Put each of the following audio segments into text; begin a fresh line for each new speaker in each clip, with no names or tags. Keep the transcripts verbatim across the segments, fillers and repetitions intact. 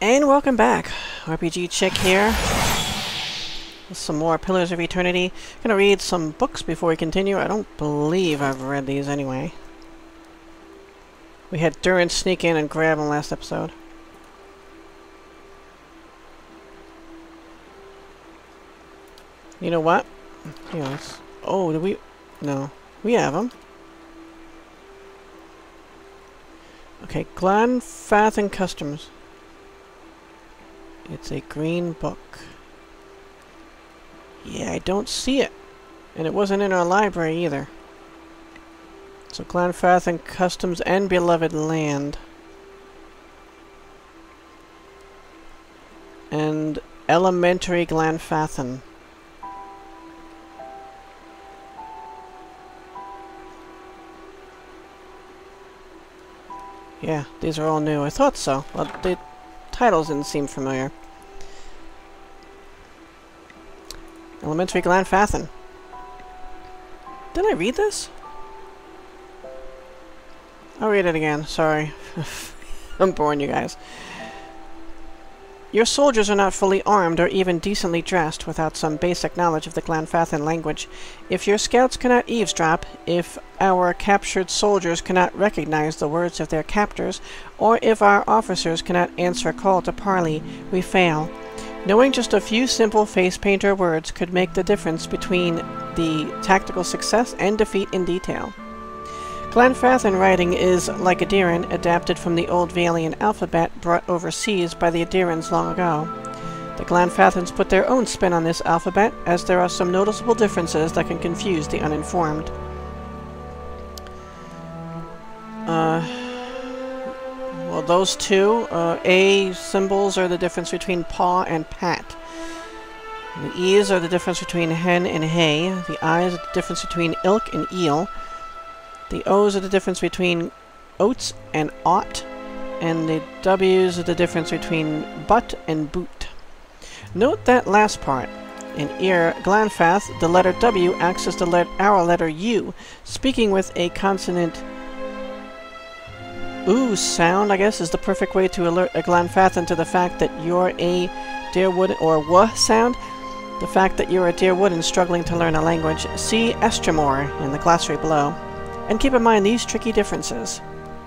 And welcome back. R P G Chick here. With some more Pillars of Eternity. Gonna read some books before we continue. I don't believe I've read these anyway. We had Durin sneak in and grab them last episode. You know what? Here, let's... Oh, did we... No. We have them. Okay, Glanfathan Customs. It's a green book. Yeah, I don't see it. And it wasn't in our library either. So Glanfathan Customs and Beloved Land. And Elementary Glanfathan. Yeah, these are all new. I thought so. Well, the titles didn't seem familiar. Elementary Glanfathan. Did I read this? I'll read it again. Sorry. I'm boring you guys. Your soldiers are not fully armed or even decently dressed without some basic knowledge of the Glanfathan language. If your scouts cannot eavesdrop, if our captured soldiers cannot recognize the words of their captors, or if our officers cannot answer a call to parley, we fail. Knowing just a few simple face painter words could make the difference between the tactical success and defeat in detail. Glanfathan writing is like Adiran, adapted from the old Valian alphabet brought overseas by the Adirans long ago. The Glanfathans put their own spin on this alphabet, as there are some noticeable differences that can confuse the uninformed. Uh, well, those two, uh, A symbols are the difference between paw and pat. The E's are the difference between hen and hay. The I's are the difference between ilk and eel. The O's are the difference between oats and ought, and the W's are the difference between butt and boot. Note that last part. In Eir Glanfath, the letter W acts as the let our letter U, speaking with a consonant oo sound, I guess, is the perfect way to alert a Glanfathan to the fact that you're a Deerwood or W sound. The fact that you're a Deerwoodan struggling to learn a language. See Estramore in the glossary below. And keep in mind these tricky differences.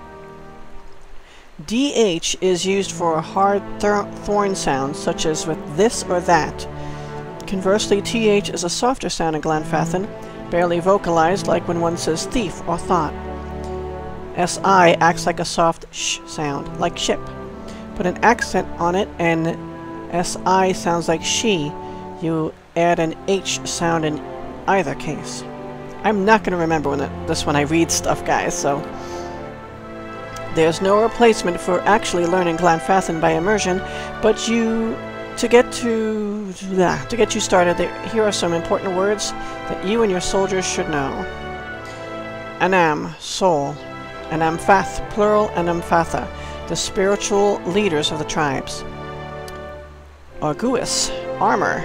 D H is used for hard thorn sounds, such as with this or that. Conversely, T H is a softer sound in Glanfathan, barely vocalized like when one says thief or thought. S I acts like a soft sh sound, like ship. Put an accent on it and S I sounds like she. You add an H sound in either case. I'm not going to remember when it, this when I read stuff, guys, so... There's no replacement for actually learning Glanfathan by immersion, but you... To get to... Nah, to get you started, there, here are some important words that you and your soldiers should know. Anam, soul. Anamfatha, plural Anamfatha, the spiritual leaders of the tribes. Arguus, armor.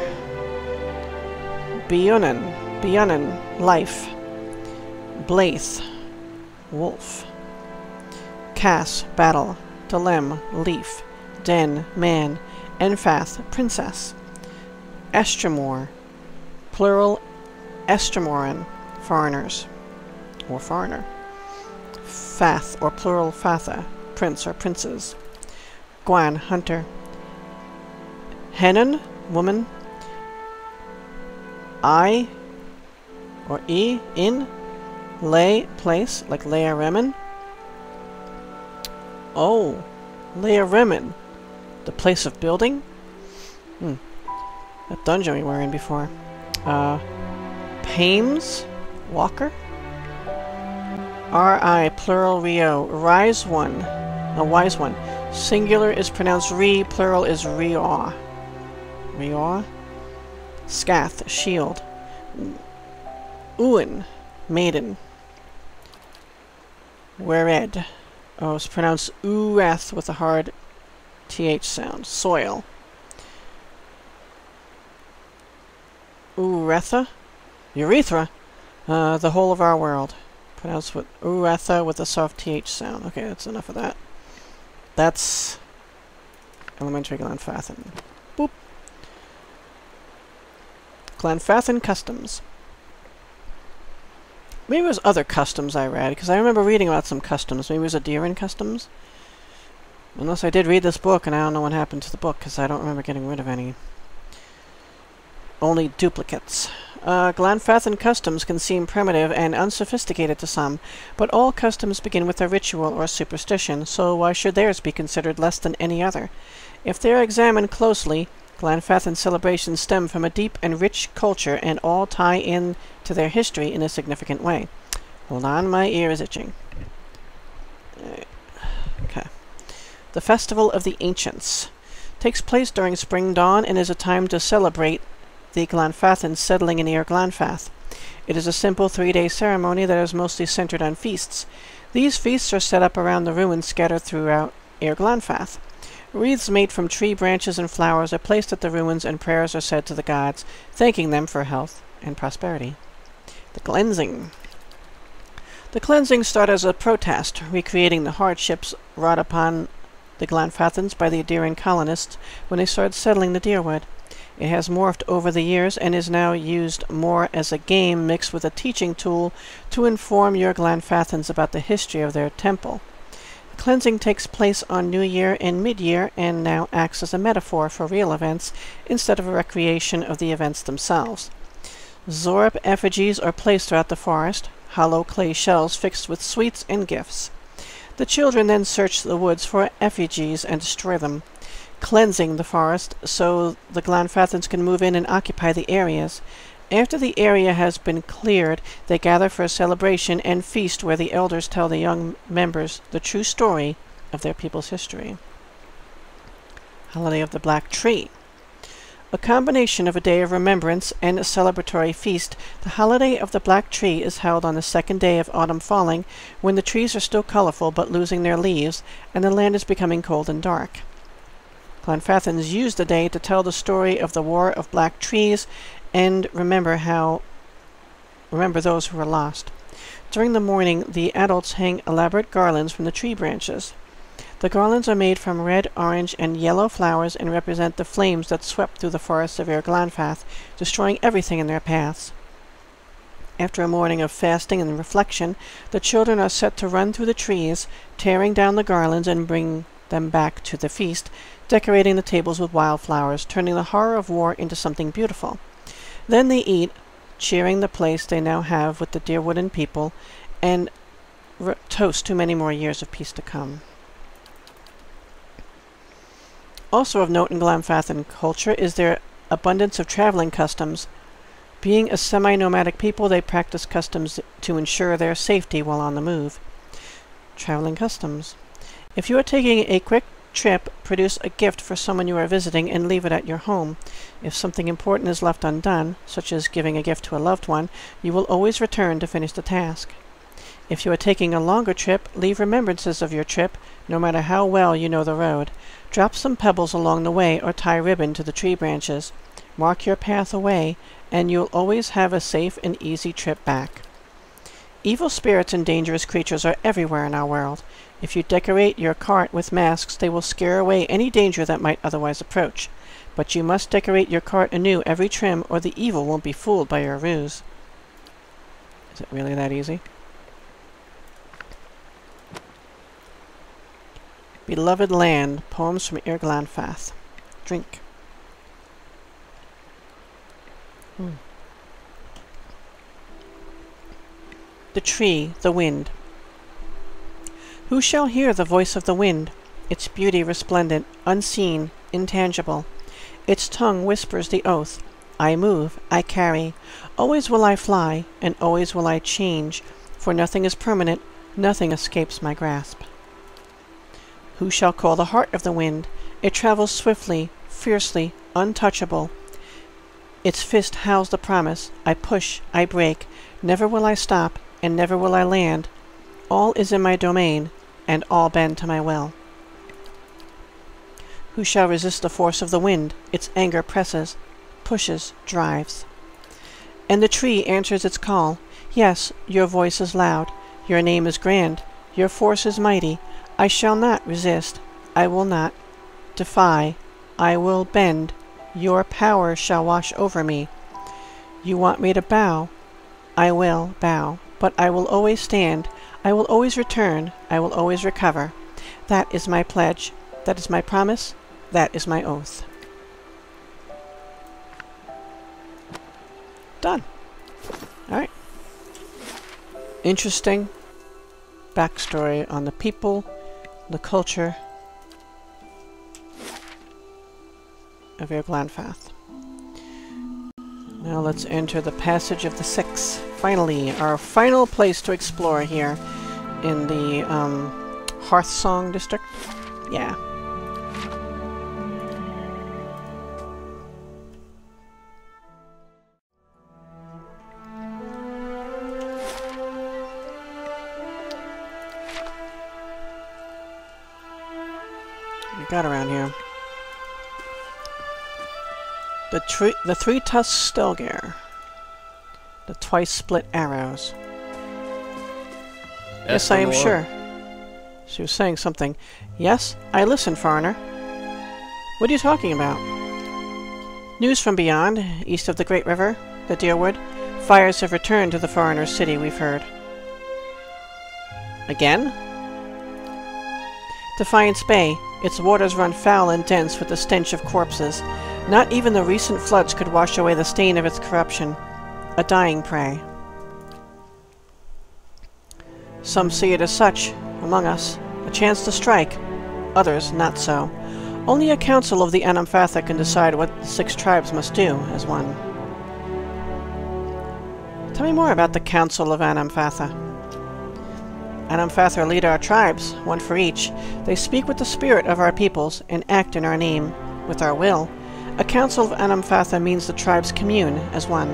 Bionin. Bionin, life. Blaith, wolf. Cass, battle. Delem, leaf. Den, man. Enfath, princess. Estramore, plural Estramoran, foreigners, or foreigner. Fath, or plural Fatha, prince or princes. Gwan, hunter. Henan, woman. I, or E, in, lay, place, like Leia Remen. Oh, Leia Remen, the place of building? Hmm, that dungeon we were in before. Uh, Pames, walker. R I, plural Rio, rise one, a wise one. Singular is pronounced re, plural is Rior. Rior? Scath, shield. Uin, maiden. Wered. Oh, it's pronounced Ueth with a hard Th sound. Soil. Uretha? Urethra? Uh, the whole of our world. Pronounced with Uretha with a soft Th sound. Okay, that's enough of that. That's Elementary Glanfathan. Boop. Glanfathan Customs. Maybe it was other customs I read, because I remember reading about some customs. Maybe it was Obsidian Customs? Unless I did read this book, and I don't know what happened to the book, because I don't remember getting rid of any. Only duplicates. Uh, Glanfathan customs can seem primitive and unsophisticated to some, but all customs begin with a ritual or superstition, so why should theirs be considered less than any other? If they are examined closely, Glanfathan celebrations stem from a deep and rich culture and all tie in to their history in a significant way. Hold on, my ear is itching. Okay. The Festival of the Ancients takes place during spring dawn and is a time to celebrate the Glanfathans settling in Eir Glanfath. It is a simple three-day ceremony that is mostly centered on feasts. These feasts are set up around the ruins scattered throughout Eir Glanfath. Wreaths made from tree branches and flowers are placed at the ruins, and prayers are said to the gods, thanking them for health and prosperity. The cleansing. The cleansing start as a protest, recreating the hardships wrought upon the Glanfathans by the Obsidian colonists when they started settling the Deerwood. It has morphed over the years and is now used more as a game mixed with a teaching tool to inform your Glanfathans about the history of their temple. Cleansing takes place on New Year and Mid-Year and now acts as a metaphor for real events instead of a recreation of the events themselves. Zorb effigies are placed throughout the forest, hollow clay shells fixed with sweets and gifts. The children then search the woods for effigies and destroy them, cleansing the forest so the Glanfathans can move in and occupy the areas. After the area has been cleared, they gather for a celebration and feast where the elders tell the young members the true story of their people's history. Holiday of the Black Tree. A combination of a day of remembrance and a celebratory feast, the Holiday of the Black Tree is held on the second day of autumn falling, when the trees are still colorful but losing their leaves, and the land is becoming cold and dark. Glanfathans use the day to tell the story of the War of Black Trees and remember how remember those who were lost. During the morning, the adults hang elaborate garlands from the tree branches. The garlands are made from red, orange, and yellow flowers and represent the flames that swept through the forests of Eir Glanfath, destroying everything in their paths. After a morning of fasting and reflection, the children are set to run through the trees, tearing down the garlands and bring them back to the feast, decorating the tables with wildflowers, turning the horror of war into something beautiful. Then they eat, cheering the place they now have with the Deerwooden people, and toast to many more years of peace to come. Also of note in Glamfathan culture is their abundance of traveling customs. Being a semi-nomadic people, they practice customs to ensure their safety while on the move. Traveling customs. If you are taking a quick trip, produce a gift for someone you are visiting and leave it at your home. If something important is left undone, such as giving a gift to a loved one, you will always return to finish the task. If you are taking a longer trip, leave remembrances of your trip, no matter how well you know the road. Drop some pebbles along the way or tie ribbon to the tree branches. Mark your path away, and you'll always have a safe and easy trip back. Evil spirits and dangerous creatures are everywhere in our world. If you decorate your cart with masks, they will scare away any danger that might otherwise approach. But you must decorate your cart anew every trim, or the evil won't be fooled by your ruse. Is it really that easy? Beloved Land, poems from Eir Glanfath. Drink. Hmm. The tree, the wind. Who shall hear the voice of the wind? Its beauty resplendent, unseen, intangible. Its tongue whispers the oath. I move, I carry. Always will I fly, and always will I change, for nothing is permanent, nothing escapes my grasp. Who shall call the heart of the wind? It travels swiftly, fiercely, untouchable. Its fist howls the promise. I push, I break. Never will I stop, and never will I land. All is in my domain, and all bend to my will. Who shall resist the force of the wind? Its anger presses, pushes, drives. And the tree answers its call. Yes, your voice is loud. Your name is grand. Your force is mighty. I shall not resist. I will not defy, I will bend, your power shall wash over me. You want me to bow, I will bow, but I will always stand, I will always return, I will always recover. That is my pledge, that is my promise, that is my oath. Done. Alright. Interesting backstory on the people, the culture of Eir Glanfath. Now let's enter the Passage of the Six. Finally, our final place to explore here in the um, Hearthsong district. Yeah. We got around here. The, tree, the three-tusked Stelgare. The twice-split arrows. Yes, I am sure. She was saying something. Yes, I listen, foreigner. What are you talking about? News from beyond, east of the Great River, the Deerwood. Fires have returned to the foreigner's city, we've heard. Again? Defiance Bay. Its waters run foul and dense with the stench of corpses. Not even the recent floods could wash away the stain of its corruption. A dying prey. Some see it as such, among us. A chance to strike. Others not so. Only a council of the Anamfatha can decide what the six tribes must do as one. Tell me more about the Council of Anamfatha. Anamfatha lead our tribes, one for each. They speak with the spirit of our peoples and act in our name, with our will. A council of Anamfatha means the tribes commune as one.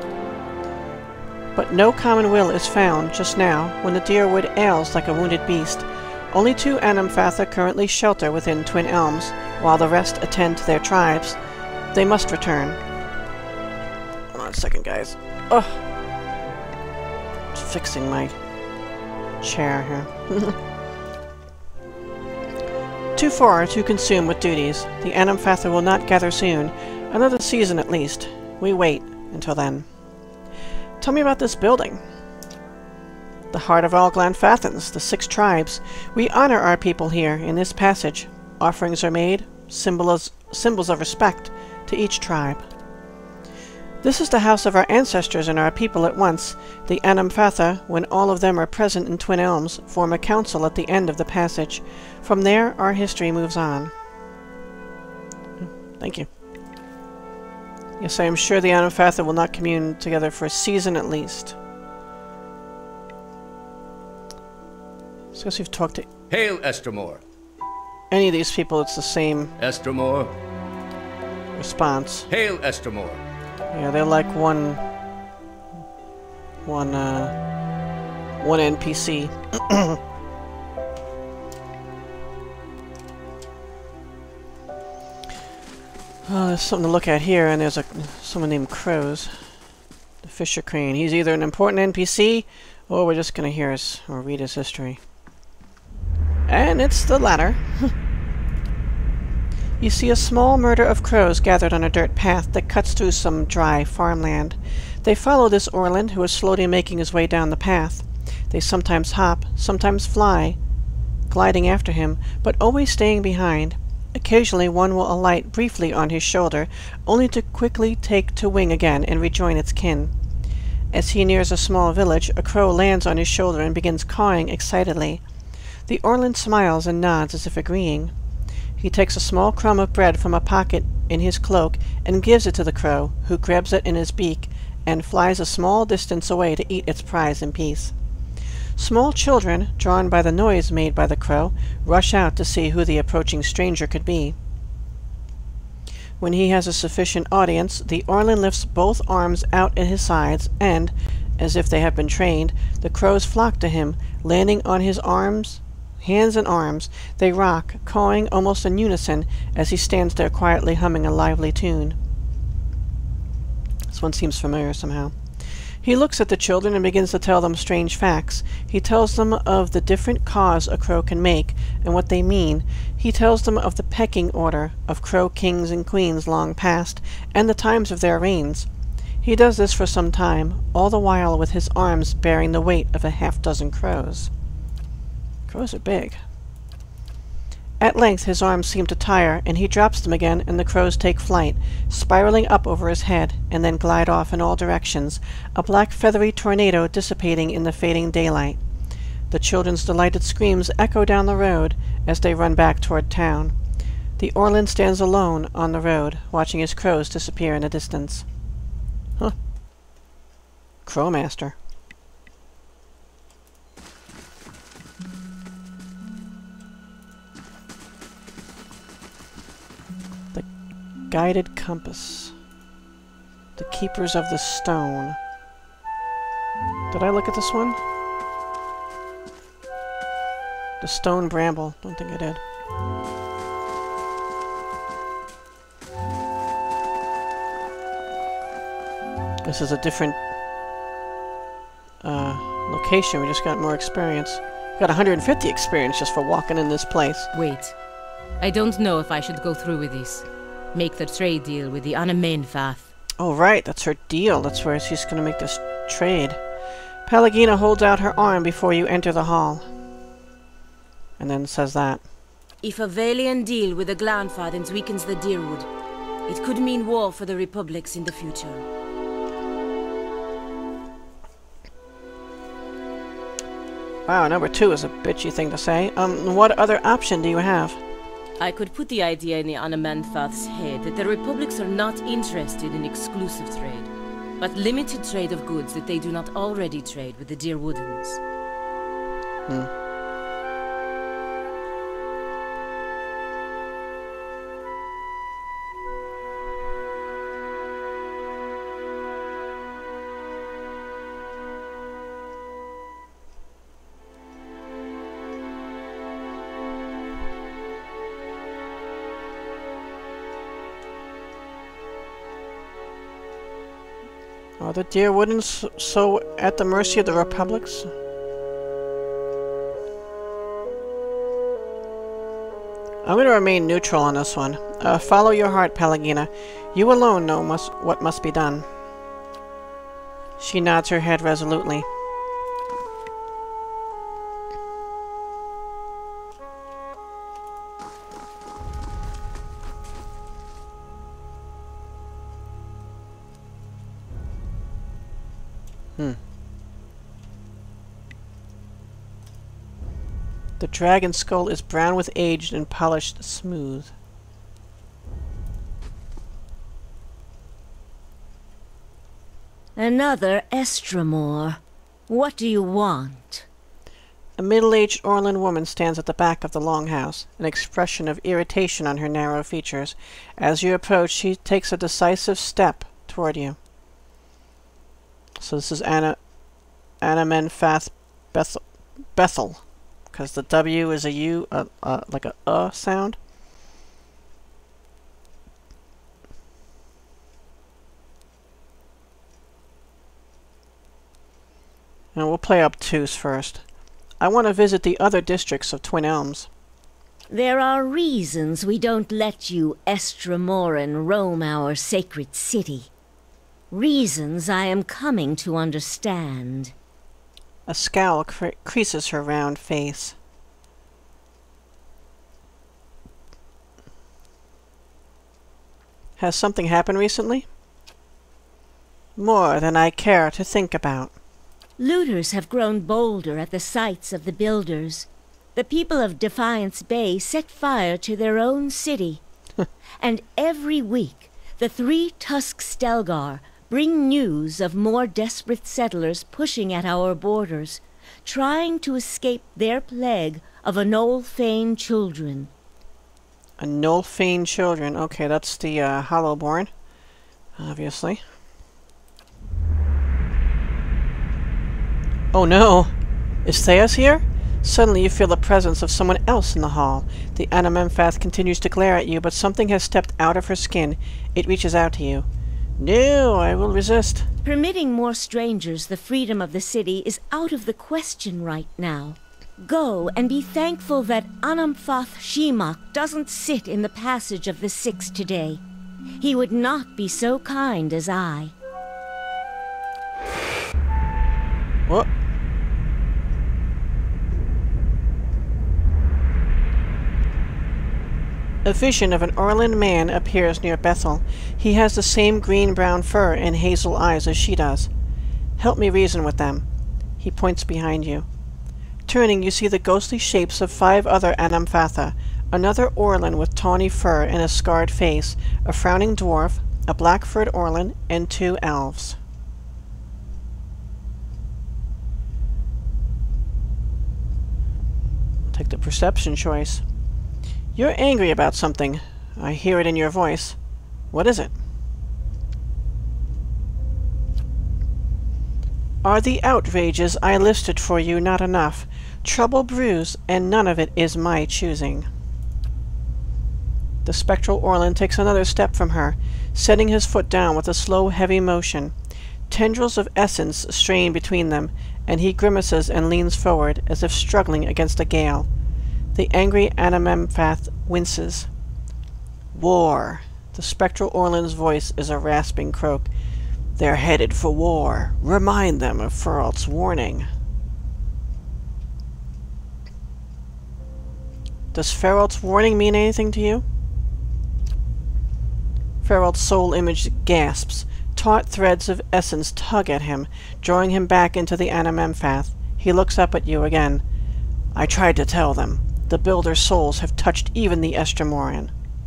But no common will is found just now when the Deerwood ails like a wounded beast. Only two Anamfatha currently shelter within Twin Elms, while the rest attend to their tribes. They must return. Hold on a second, guys. Ugh. Just fixing my chair here. Too far, too consumed with duties. The Anamfatha will not gather soon. Another season at least. We wait until then. Tell me about this building. The heart of all Glanfathans, the six tribes. We honor our people here in this passage. Offerings are made, symbols, symbols of respect, to each tribe. This is the house of our ancestors and our people at once. The Anamfatha, when all of them are present in Twin Elms, form a council at the end of the passage. From there, our history moves on. Thank you. Yes, I am sure the Anamfatha will not commune together for a season at least. So you've talked to...
Hail, Estermore!
Any of these people, it's the same...
Estermore.
...response.
Hail, Estermore!
Yeah, they're like one... One, uh... One N P C. Oh, there's something to look at here, and there's a someone named Crows. The Fisher Crane. He's either an important N P C, or we're just gonna hear his, or read his history. And it's the latter. You see a small murder of crows gathered on a dirt path that cuts through some dry farmland. They follow this Orland, who is slowly making his way down the path. They sometimes hop, sometimes fly, gliding after him, but always staying behind. Occasionally one will alight briefly on his shoulder, only to quickly take to wing again and rejoin its kin. As he nears a small village, a crow lands on his shoulder and begins cawing excitedly. The Orland smiles and nods as if agreeing. He takes a small crumb of bread from a pocket in his cloak and gives it to the crow, who grabs it in his beak and flies a small distance away to eat its prize in peace. Small children, drawn by the noise made by the crow, rush out to see who the approaching stranger could be. When he has a sufficient audience, the Orland lifts both arms out at his sides and, as if they have been trained, the crows flock to him, landing on his arms, hands and arms. They rock, cawing almost in unison as he stands there quietly humming a lively tune. This one seems familiar somehow. He looks at the children and begins to tell them strange facts. He tells them of the different caws a crow can make, and what they mean. He tells them of the pecking order of crow kings and queens long past, and the times of their reigns. He does this for some time, all the while with his arms bearing the weight of a half-dozen crows. Crows are big. At length his arms seem to tire, and he drops them again, and the crows take flight, spiraling up over his head, and then glide off in all directions, a black feathery tornado dissipating in the fading daylight. The children's delighted screams echo down the road as they run back toward town. The Orlan stands alone on the road, watching his crows disappear in the distance. Huh. Crowmaster. Guided compass. The keepers of the stone. Did I look at this one? The stone bramble. Don't think I did. This is a different uh, location. We just got more experience. We got one hundred fifty experience just for walking in this place.
Wait. I don't know if I should go through with this. Make the trade deal with the Anamfatha.
Oh, right. That's her deal. That's where she's going to make this trade. Pallegina holds out her arm before you enter the hall. And then says that.
If a Valiant deal with the Glanfathans weakens the Deerwood, it could mean war for the Republics in the future.
Wow, number two is a bitchy thing to say. Um, what other option do you have?
I could put the idea in the Anamfatha's head that the Republics are not interested in exclusive trade, but limited trade of goods that they do not already trade with the Deerwoodans.
Hmm. Are the Deerwoodans so at the mercy of the Republics? I'm going to remain neutral on this one. Uh, follow your heart, Pallegina. You alone know must, what must be done. She nods her head resolutely. Hmm. The dragon skull is brown with age and polished smooth.
Another Estramore. What do you want?
A middle-aged Orlan woman stands at the back of the longhouse, an expression of irritation on her narrow features. As you approach, she takes a decisive step toward you. So this is Anna, Anamfatha Bethel, Bethel, because the W is a U, uh, uh, like a uh sound. And we'll play obtuse first. I want to visit the other districts of Twin Elms.
There are reasons we don't let you Estramoran roam our sacred city. Reasons I am coming to understand.
A scowl cre creases her round face. Has something happened recently? More than I care to think about.
Looters have grown bolder at the sites of the builders. The people of Defiance Bay set fire to their own city. And every week, the three Tusk Stelgar bring news of more desperate settlers pushing at our borders, trying to escape their plague of Anolfane children.
Anolfane children. Okay, that's the uh, Hollowborn, obviously. Oh no! Is Thaos here? Suddenly you feel the presence of someone else in the hall. The Anamfatha continues to glare at you, but something has stepped out of her skin. It reaches out to you. No, I will resist.
Permitting more strangers the freedom of the city is out of the question right now. Go and be thankful that Anamfatha Shimak doesn't sit in the passage of the Six today. He would not be so kind as I.
What? A vision of an Orland man appears near Bethel. He has the same green-brown fur and hazel eyes as she does. Help me reason with them. He points behind you. Turning, you see the ghostly shapes of five other Anamfatha, another Orland with tawny fur and a scarred face, a frowning dwarf, a black-furred Orland, and two elves. Take the perception choice. You're angry about something. I hear it in your voice. What is it? Are the outrages I listed for you not enough? Trouble brews, and none of it is my choosing. The spectral Orland takes another step from her, setting his foot down with a slow, heavy motion. Tendrils of essence strain between them, and he grimaces and leans forward, as if struggling against a gale. The angry Anamfatha winces. War. The spectral Orland's voice is a rasping croak. They're headed for war. Remind them of Feralt's warning. Does Feralt's warning mean anything to you? Feralt's soul image gasps. Taut threads of essence tug at him, drawing him back into the Anamfatha. He looks up at you again. I tried to tell them. The Builder's souls have touched even the Estramoran.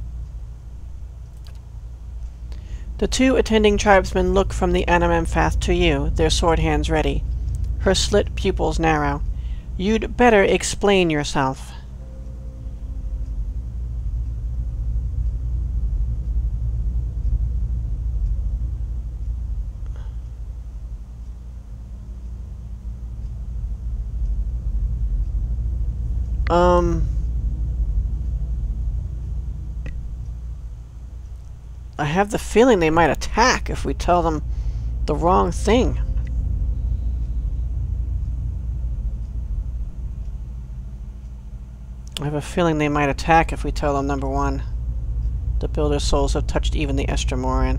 The two attending tribesmen look from the Anamfatha to you, their sword hands ready. Her slit pupils narrow. You'd better explain yourself. Um... I have the feeling they might attack if we tell them the wrong thing. I have a feeling they might attack if we tell them, number one, the Builder's souls have touched even the Estramoran.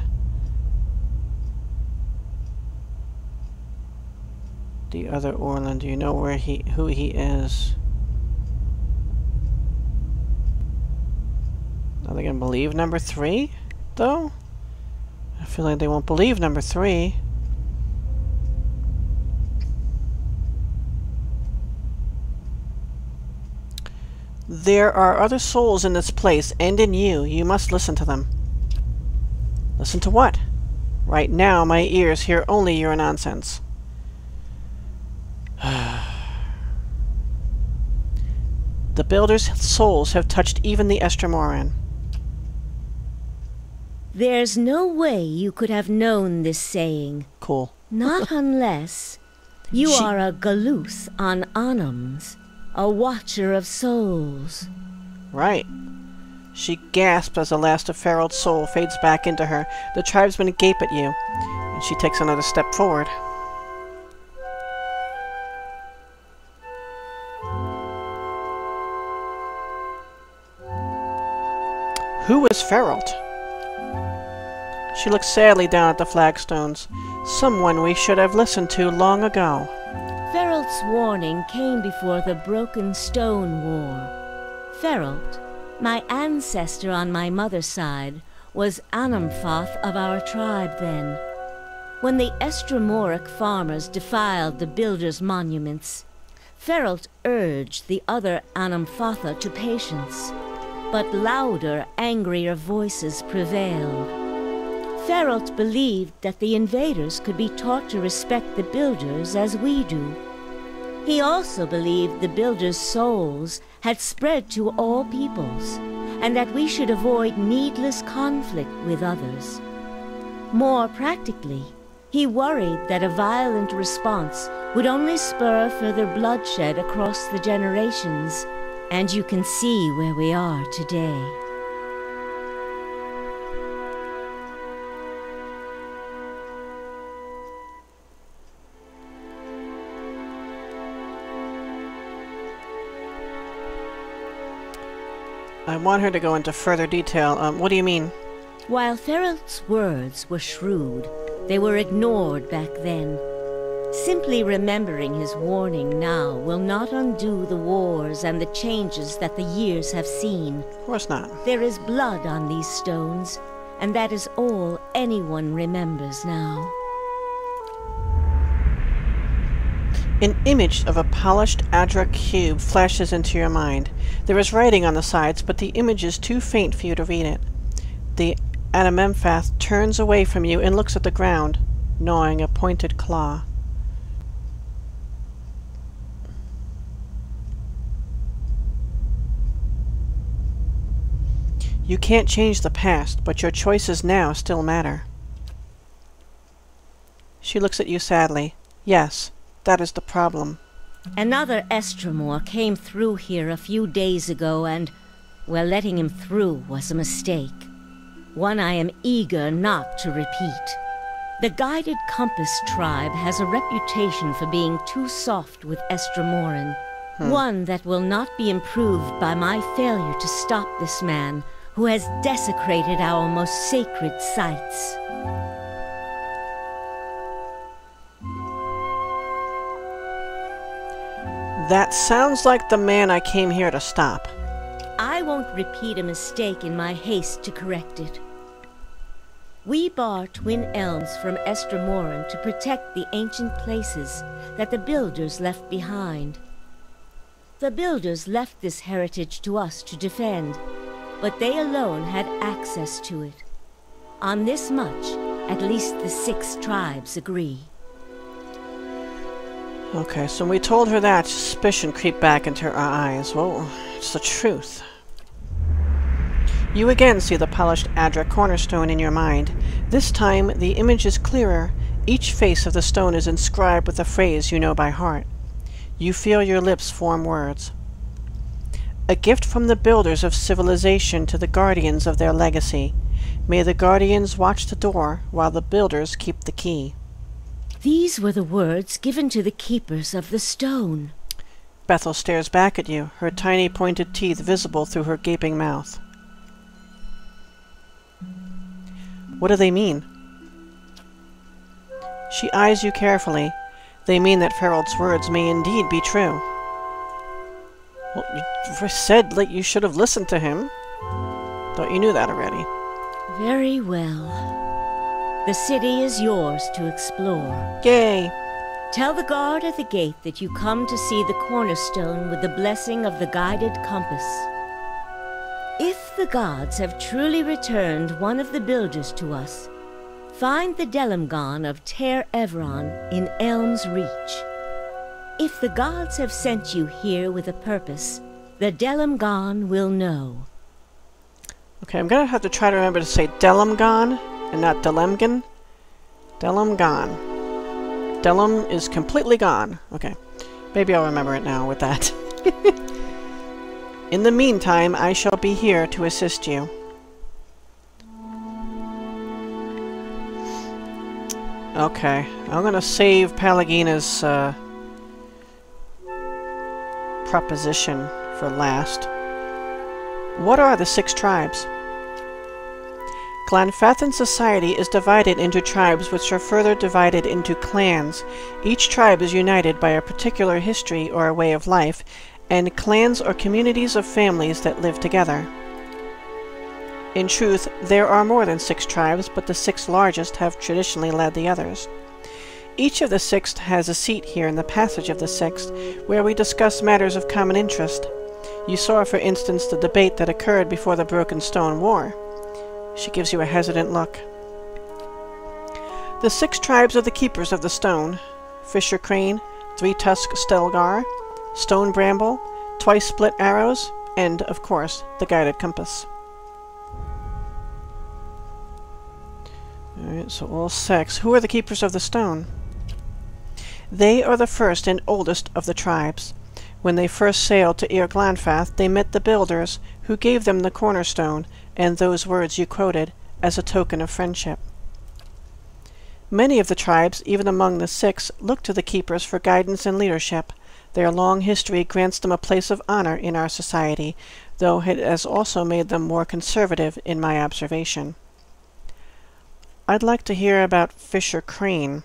The other Orland, do you know where he, who he is? Are they gonna believe number three, though? I feel like they won't believe number three. There are other souls in this place, and in you. You must listen to them. Listen to what? Right now, my ears hear only your nonsense. The Builder's souls have touched even the Estramoran.
There's no way you could have known this saying.
Cool.
Not unless you
She
are a Galuth on Anams, a watcher of souls.
Right. She gasps as the last of Feralt's soul fades back into her. The tribesmen gape at you, and she takes another step forward. Who is Feralt? She looks sadly down at the flagstones. Someone we should have listened to long ago.
Feralt's warning came before the Broken Stone War. Feralt, my ancestor on my mother's side, was Anamfatha of our tribe then. When the Estramoric farmers defiled the Builder's monuments, Feralt urged the other Anamfatha to patience, but louder, angrier voices prevailed. Feralt believed that the invaders could be taught to respect the Builders as we do. He also believed the Builders' souls had spread to all peoples, and that we should avoid needless conflict with others. More practically, he worried that a violent response would only spur further bloodshed across the generations, and you can see where we are today.
I want her to go into further detail. Um, what do you mean?
While Ferelt's words were shrewd, they were ignored back then. Simply remembering his warning now will not undo the wars and the changes that the years have seen.
Of course not.
There is blood on these stones, and that is all anyone remembers now.
An image of a polished Adra cube flashes into your mind. There is writing on the sides, but the image is too faint for you to read it. The Anamfatha turns away from you and looks at the ground, gnawing a pointed claw. You can't change the past, but your choices now still matter. She looks at you sadly. Yes, that is the problem.
Another Estremor came through here a few days ago, and, well, letting him through was a mistake. One I am eager not to repeat. The Guided Compass tribe has a reputation for being too soft with Estremoran. Hmm. One that will not be improved by my failure to stop this man, who has desecrated our most sacred sites.
That sounds like the man I came here to stop.
I won't repeat a mistake in my haste to correct it. We bar twin elms from Estremoran to protect the ancient places that the builders left behind. The builders left this heritage to us to defend, but they alone had access to it. On this much, at least the six tribes agree.
Okay, so when we told her that, suspicion creeped back into her eyes. Well, it's the truth. You again see the polished Adra cornerstone in your mind. This time, the image is clearer. Each face of the stone is inscribed with a phrase you know by heart. You feel your lips form words. A gift from the builders of civilization to the guardians of their legacy. May the guardians watch the door while the builders keep the key.
These were the words given to the keepers of the stone.
Bethel stares back at you, her tiny pointed teeth visible through her gaping mouth. What do they mean? She eyes you carefully. They mean that Ferelt's words may indeed be true. Well, you said that you should have listened to him. Thought you knew that already.
Very well. The city is yours to explore.
Yay!
Tell the guard at the gate that you come to see the cornerstone with the blessing of the Guided Compass. If the gods have truly returned one of the builders to us, find the Delimgon of Ter Evron in Elm's Reach. If the gods have sent you here with a purpose, the Delimgon will know.
Okay, I'm gonna have to try to remember to say Delimgon and not Delemgan. Delimgon. Delim is completely gone. Okay, maybe I'll remember it now with that. In the meantime, I shall be here to assist you. Okay, I'm gonna save Pallegina's uh, proposition for last. What are the six tribes? Glanfathan society is divided into tribes which are further divided into clans. Each tribe is united by a particular history or a way of life, and clans are communities of families that live together. In truth, there are more than six tribes, but the six largest have traditionally led the others. Each of the six has a seat here in the Passage of the Sixth, where we discuss matters of common interest. You saw, for instance, the debate that occurred before the Broken Stone War. She gives you a hesitant look. The six tribes are the keepers of the stone: Fisher Crane, Three-Tusked Stelgar, Stone Bramble, Twice-Split Arrows, and, of course, the Guided Compass. Alright, so all six. Who are the keepers of the stone? They are the first and oldest of the tribes. When they first sailed to Eir Glanfath, they met the builders, who gave them the cornerstone, and those words you quoted, as a token of friendship. Many of the tribes, even among the six, look to the keepers for guidance and leadership. Their long history grants them a place of honor in our society, though it has also made them more conservative in my observation. I'd like to hear about Fisher Crane.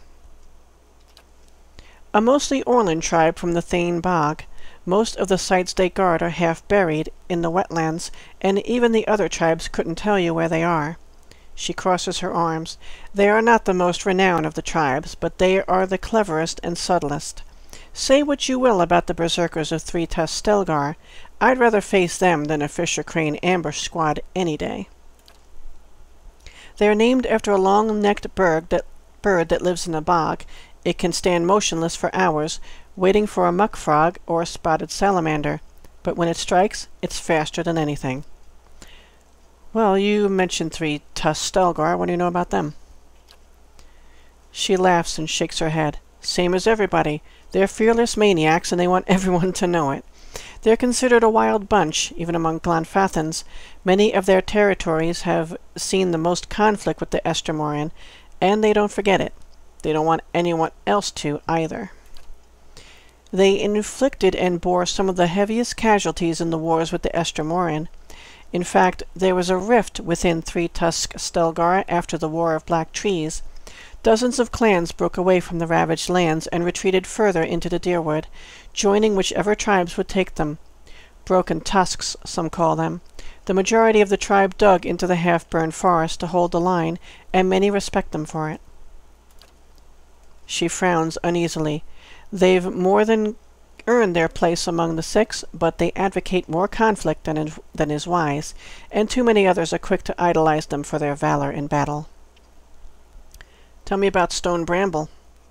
A mostly Orland tribe from the Thane Bog. Most of the sites they guard are half buried in the wetlands, and even the other tribes couldn't tell you where they are. She crosses her arms. They are not the most renowned of the tribes, but they are the cleverest and subtlest. Say what you will about the berserkers of Three Tusk Stelgar, I'd rather face them than a Fisher Crane ambush squad any day. They are named after a long-necked bird that, bird that lives in the bog. It can stand motionless for hours, waiting for a muck frog or a spotted salamander, but when it strikes, it's faster than anything. Well, you mentioned Three Tusk Stelgar. What do you know about them? She laughs and shakes her head. Same as everybody. They're fearless maniacs, and they want everyone to know it. They're considered a wild bunch, even among Glanfathans. Many of their territories have seen the most conflict with the Estermorian, and they don't forget it. They don't want anyone else to, either. They inflicted and bore some of the heaviest casualties in the wars with the Estermorian. In fact, there was a rift within Three Tusk Stelgar after the War of Black Trees. Dozens of clans broke away from the ravaged lands and retreated further into the Deerwood, joining whichever tribes would take them. Broken tusks, some call them. The majority of the tribe dug into the half-burned forest to hold the line, and many respect them for it. She frowns uneasily. They've more than earned their place among the six, but they advocate more conflict than is, than is wise, and too many others are quick to idolize them for their valor in battle. Tell me about Stone Bramble.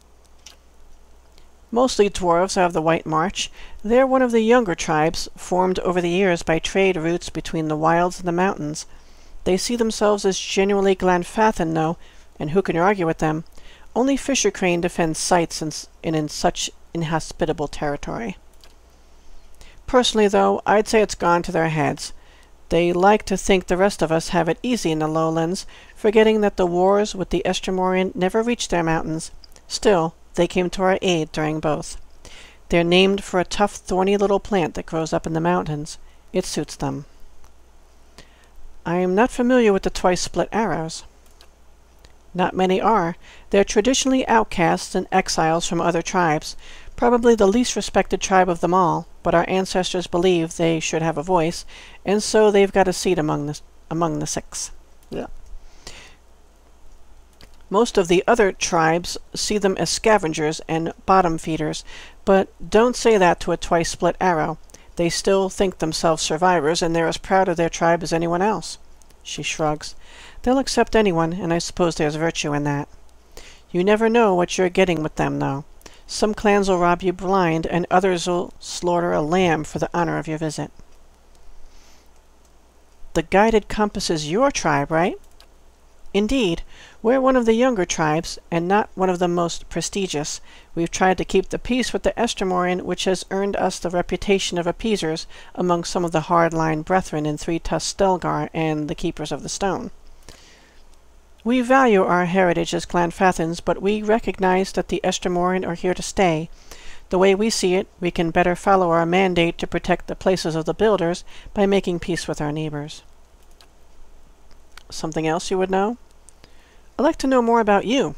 Mostly dwarves of the White March. They're one of the younger tribes, formed over the years by trade routes between the wilds and the mountains. They see themselves as genuinely Glanfathan, though, and who can argue with them? Only Fisher Crane defends sites in, in, in such inhospitable territory. Personally, though, I'd say it's gone to their heads. They like to think the rest of us have it easy in the lowlands, forgetting that the wars with the Estermorian never reached their mountains. Still, they came to our aid during both. They're named for a tough, thorny little plant that grows up in the mountains. It suits them. I am not familiar with the twice-split arrows. Not many are. They're traditionally outcasts and exiles from other tribes, probably the least respected tribe of them all, but our ancestors believe they should have a voice, and so they've got a seat among the, among the six. Yeah. Most of the other tribes see them as scavengers and bottom feeders, but don't say that to a twice-split arrow. They still think themselves survivors, and they're as proud of their tribe as anyone else. She shrugs. They'll accept anyone, and I suppose there's virtue in that. You never know what you're getting with them, though. Some clans will rob you blind, and others will slaughter a lamb for the honor of your visit. The Guided Compass is your tribe, right? Indeed. We're one of the younger tribes, and not one of the most prestigious. We've tried to keep the peace with the Estermorian, which has earned us the reputation of appeasers among some of the hard-line brethren in Three Tusk Stelgar and the Keepers of the Stone. We value our heritage as Glanfathans, but we recognize that the Estermorian are here to stay. The way we see it, we can better follow our mandate to protect the places of the builders by making peace with our neighbors. Something else you would know? I'd like to know more about you.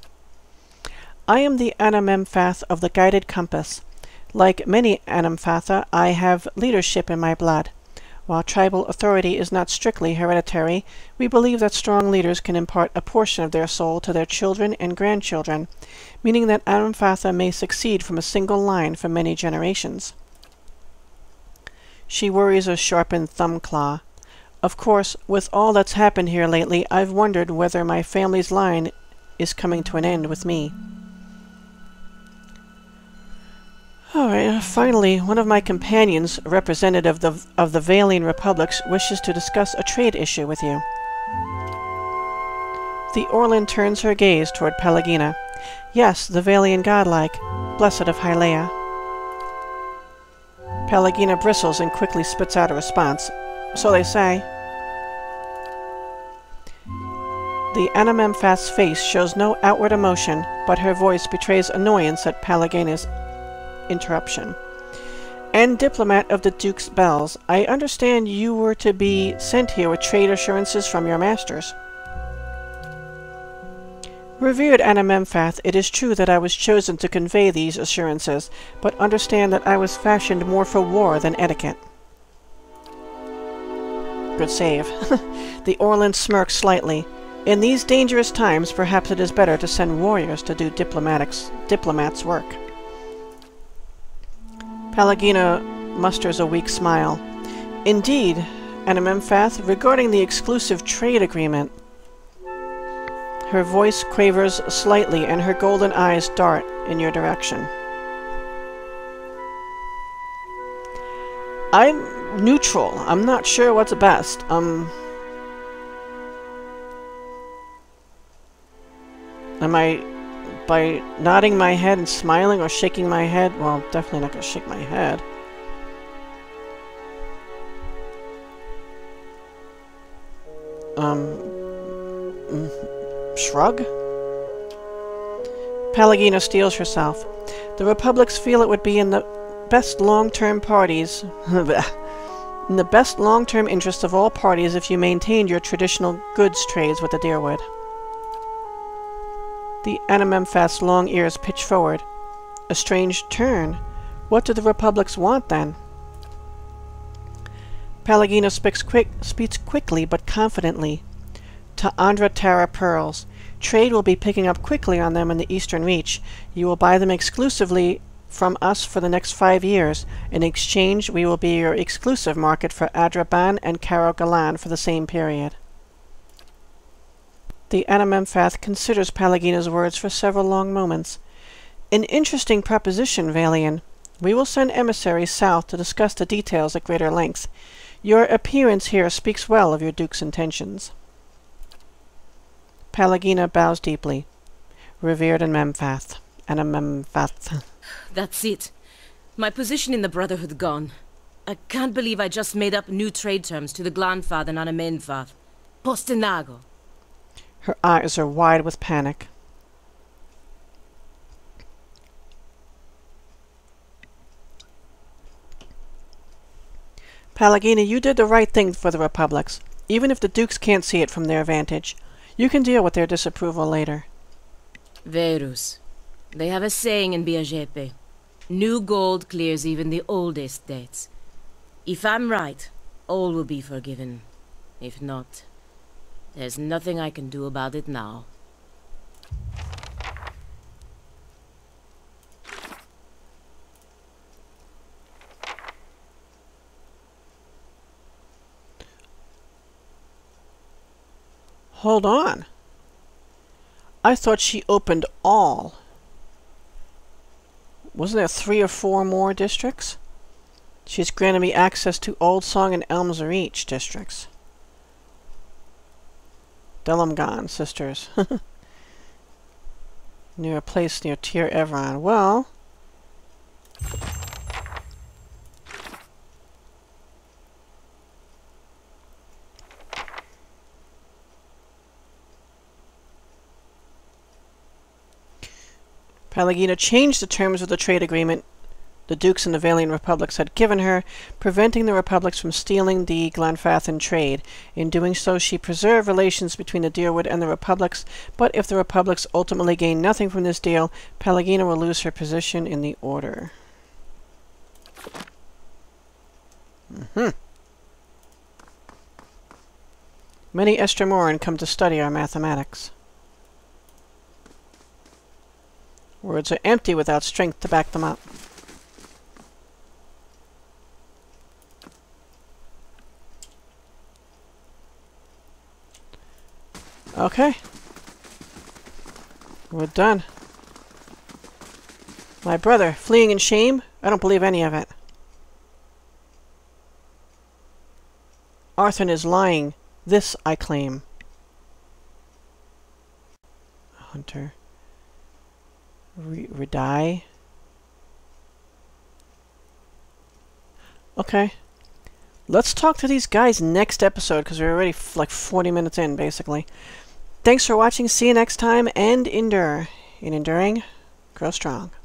I am the Anamfatha of the Guided Compass. Like many Anamfatha, I have leadership in my blood. While tribal authority is not strictly hereditary, we believe that strong leaders can impart a portion of their soul to their children and grandchildren, meaning that Anamfatha may succeed from a single line for many generations. She worries a sharpened thumb claw. Of course, with all that's happened here lately, I've wondered whether my family's line is coming to an end with me. Alright, finally, one of my companions, a representative of the, of the Vailian Republics, wishes to discuss a trade issue with you. The Orlan turns her gaze toward Pallegina. Yes, the Vailian godlike, blessed of Hyleia. Pallegina bristles and quickly spits out a response. So they say. The Anamfatha's face shows no outward emotion, but her voice betrays annoyance at Pallegina's interruption. and diplomat of the Duke's Bells. I understand you were to be sent here with trade assurances from your masters. Revered Anamfatha, it is true that I was chosen to convey these assurances, but understand that I was fashioned more for war than etiquette. Good save. The Orlan smirked slightly. In these dangerous times, perhaps it is better to send warriors to do diplomatics, diplomats' work. Pallegina musters a weak smile. Indeed, Anamfatha, regarding the exclusive trade agreement... Her voice quavers slightly, and her golden eyes dart in your direction. I'm neutral. I'm not sure what's best. Um... Am I... by nodding my head and smiling or shaking my head? Well, definitely not gonna shake my head. Um... Mm, Shrug? Pallegina steels herself. The Republics feel it would be in the best long-term parties... in the best long-term interest of all parties if you maintained your traditional goods trades with the Deerwood. The Anamfatha's long ears pitch forward. A strange turn. What do the Republics want, then? Pallegina speaks, quick, speaks quickly but confidently. To Andra Terra pearls. Trade will be picking up quickly on them in the Eastern Reach. You will buy them exclusively from us for the next five years. In exchange, we will be your exclusive market for Adraban and Caro Galan for the same period. The Anamfatha considers Pallegina's words for several long moments. An interesting proposition, Valian. We will send emissaries south to discuss the details at greater length. Your appearance here speaks well of your Duke's intentions. Pallegina bows deeply. Revered Anamfatha. Anamfatha.
That's it. My position in the Brotherhood gone. I can't believe I just made up new trade terms to the Glanfath and Anamfatha. Postenago.
Her eyes are wide with panic. Pallegina, you did the right thing for the Republics, even if the Dukes can't see it from their vantage. You can deal with their disapproval later.
Verus. They have a saying in Biajepe. New gold clears even the oldest debts. If I'm right, all will be forgiven. If not, there's nothing I can do about it now.
Hold on. I thought she opened all. Wasn't there three or four more districts? She's granted me access to Old Song and Elms Reach districts. Delumgan, sisters. Near a place near Tir Evron. Well... Pallegina changed the terms of the trade agreement the Dukes and the Valian Republics had given her, preventing the Republics from stealing the Glanfathan trade. In doing so, she preserved relations between the Deerwood and the Republics, but if the Republics ultimately gain nothing from this deal, Pallegina will lose her position in the Order. Mm-hmm. Many Estremoran come to study our mathematics. Words are empty without strength to back them up. Okay. We're done. My brother, fleeing in shame? I don't believe any of it. Arthur is lying. This I claim. Hunter. Redie. Okay. Let's talk to these guys next episode, because we're already f like forty minutes in, basically. Thanks for watching. See you next time, and endure. In enduring, grow strong.